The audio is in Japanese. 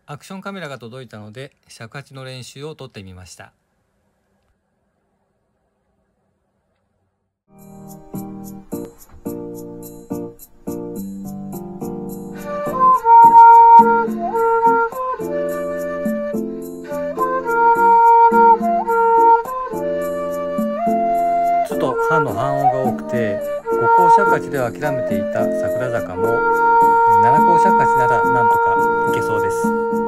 アクションカメラが届いたので尺八の練習を撮ってみました。ちょっと歯の反応が多くて、5甲尺八では諦めていた桜坂も7甲尺八ならなんとかいけそうです。